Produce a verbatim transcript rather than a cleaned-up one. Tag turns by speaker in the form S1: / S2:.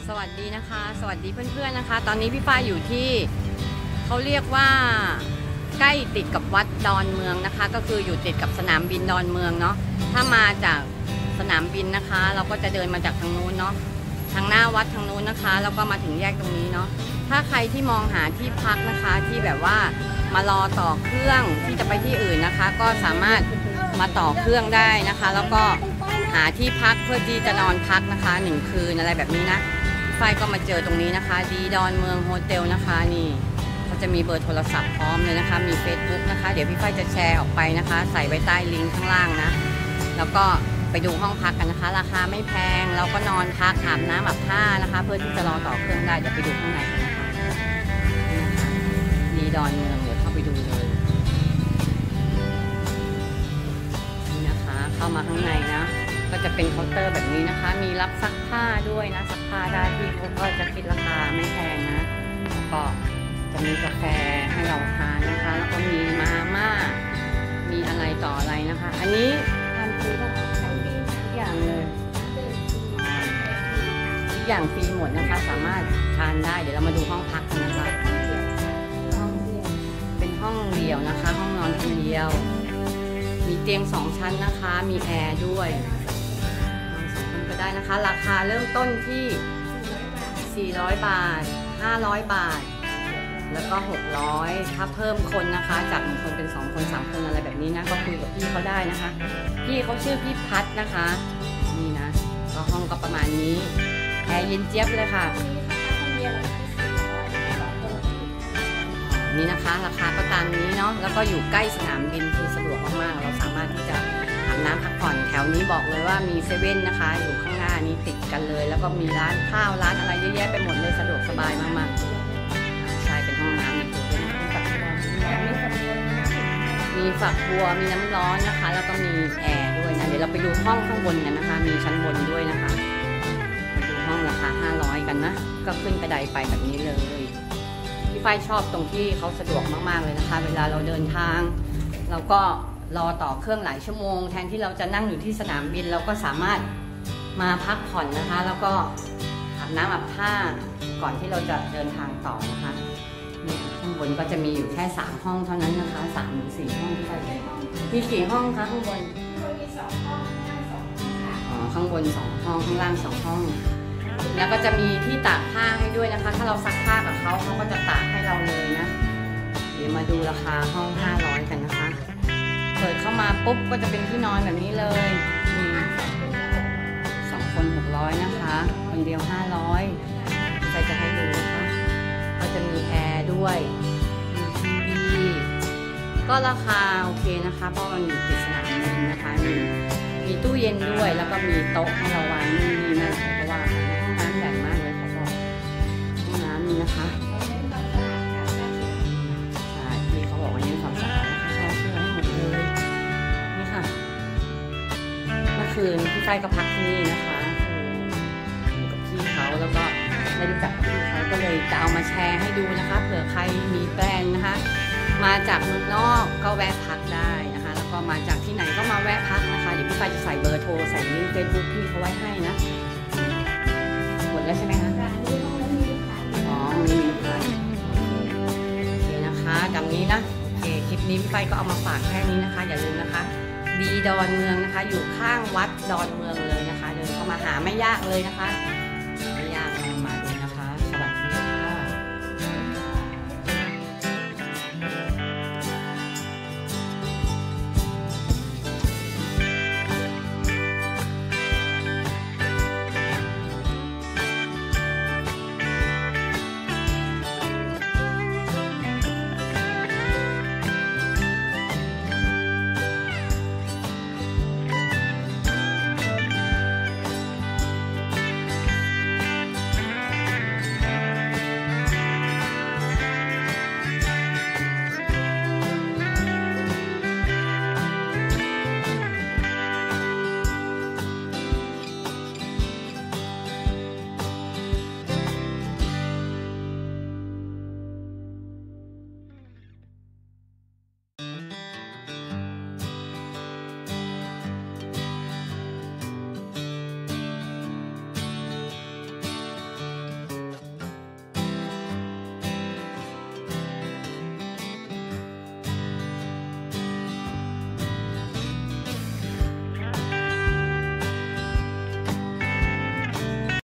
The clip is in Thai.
S1: สวัสดีนะคะสวัสดีเพื่อนๆนะคะตอนนี้พี่ฝ้ายอยู่ที่เขาเรียกว่าใกล้ติดกับวัดดอนเมืองนะคะก็คืออยู่ติดกับสนามบินดอนเมืองเนาะถ้ามาจากสนามบินนะคะเราก็จะเดินมาจากทางนู้นเนาะทางหน้าวัดทางนู้นนะคะแล้วก็มาถึงแยกตรงนี้เนาะถ้าใครที่มองหาที่พักนะคะที่แบบว่ามารอต่อเครื่องที่จะไปที่อื่นนะคะก็สามารถมาต่อเครื่องได้นะคะแล้วก็หาที่พักเพื่อที่จะนอนพักนะคะหนึ่งคืนอะไรแบบนี้นะไฟก็มาเจอตรงนี้นะคะดีดอนเมืองโฮเทลนะคะนี่เขาจะมีเบอร์โทรศัพท์พร้อมเลยนะคะมี Facebook นะคะเดี๋ยวพี่ไฟจะแชร์ออกไปนะคะใส่ไว้ใต้ลิงก์ข้างล่างนะแล้วก็ไปดูห้องพักกันนะคะราคาไม่แพงเราก็นอนพักอาบน้ำอาบผ้านะคะเพื่อที่จะรอต่อเครื่องได้เดี๋ยวไปดูข้างในกันนะคะดีดอนเมืองเดี๋ยวเข้าไปดูเลยนี่นะคะเข้ามาข้างในนะก็จะเป็นเคาน์เตอร์แบบนี้นะคะมีรับซักผ้าด้วยนะซักผ้าได้ที่เขาก็จะคิดราคาไม่แพงนะแล้วก็จะมีกาแฟให้เราทานนะคะแล้วก็มีมาม่ามีอะไรต่ออะไรนะคะอันนี้ทานฟรีป่ะทุกอย่างเลยทุกอย่างฟรีหมดนะคะสามารถทานได้เดี๋ยวเรามาดูห้องพักกันนะคะเป็นห้องเดี่ยวนะคะห้องนอนคนเดียวมีเตียงสองชั้นนะคะมีแอร์ด้วยก็ได้นะคะราคาเริ่มต้นที่สี่ร้อยบาทห้าร้อยบาทแล้วก็หกร้อยถ้าเพิ่มคนนะคะจากหนึ่งคนเป็นสองคนสามคนอะไรแบบนี้นะก็คุยกับพี่เขาได้นะคะพี่เขาชื่อพี่พัดนะคะนี่นะก็ห้องก็ประมาณนี้แอร์เย็นเจี๊ยบเลยค่ะนี่นะคะราคาก็ตามนี้เนาะแล้วก็อยู่ใกล้สนามบินคือสะดวกมากๆเราสามารถที่จะอาบน้ำพักผ่อนแถวนี้บอกเลยว่ามีเซเว่นนะคะอยู่ข้างหน้านี้ติดกันเลยแล้วก็มีร้านข้าวร้านอะไรเยอะแยะไปหมดเลยสะดวกสบายมากๆใช่เป็นห้องน้ำมีตัวด้วยนะคะมีฝักบัวมีน้ำร้อนนะคะแล้วก็มีแอร์ด้วยนะเดี๋ยวเราไปดูห้องข้างบนกันนะคะมีชั้นบนด้วยนะคะดูห้องราคาห้าร้อยกันนะก็ขึ้นกระไดไปแบบนี้เลยพี่ฝ้ายชอบตรงที่เขาสะดวกมากๆเลยนะคะเวลาเราเดินทางเราก็รอต่อเครื่องหลายชั่วโมงแทนที่เราจะนั่งอยู่ที่สนามบินเราก็สามารถมาพักผ่อนนะคะแล้วก็อาบน้ำอาบผ้าก่อนที่เราจะเดินทางต่อนะคะนี่ข้างบนก็จะมีอยู่แค่สามห้องเท่านั้นนะคะสามหรือสี่ห้องที่ได้มีกี่ห้องคะข้างบนมีสองห้องข้างล่างสองห้องค่ะอ๋อข้างบนสองห้องข้างล่างสองห้องแล้วก็จะมีที่ตากผ้าให้ด้วยนะคะถ้าเราซักผ้ากับเขาเขาก็จะตากให้เราเลยนะเดี๋ยวมาดูราคาห้องห้าร้อยกันนะคะเปิดเข้ามาปุ๊บก็จะเป็นที่นอนแบบนี้เลยสองคนหกร้อยนะคะคนเดียวห้าร้อยใครจะให้ดูนะคะก็จะมีแอร์ด้วยมีทีวีก็ราคาโอเคนะคะเพราะมันอยู่ติดสนามบินนะคะมีมีตู้เย็นด้วยแล้วก็มีโต๊ะให้เราวางนี่นี่นั่นเพราะว่าห้องน้ำใหญ่มากเลยเขาบอกห้องน้ำนี่นะคะใช่ที่เขาบอกว่าเน้นความสะอาดนะคะเชื่อให้หมดเลยนี่ค่ะเมื่อคืนพี่ฝ้ายก็พักที่นี่นะคะอยู่กับพี่เขาแล้วก็ได้รู้จักพี่เขาก็เลยจะเอามาแชร์ให้ดูนะคะเผื่อใครมีแฟนนะคะมาจากเมืองนอกก็แวะพักได้นะคะแล้วก็มาจากที่ไหนก็มาแวะพักนะคะเดี๋ยวพี่ฝ้ายจะใส่เบอร์โทรใส่ลิงก์เฟซบุ๊กพี่เขาไว้ให้นะหมดแล้วใช่ไหมคะอ๋อมีค่ะโอเคนะคะจำนี้นะโอเคคลิปนี้พี่ฝ้ายก็เอามาฝากแค่นี้นะคะอย่าลืมนะคะดีดอนเมืองนะคะอยู่ข้างวัดดอนเมืองเลยนะคะเดินเข้ามาหาไม่ยากเลยนะคะ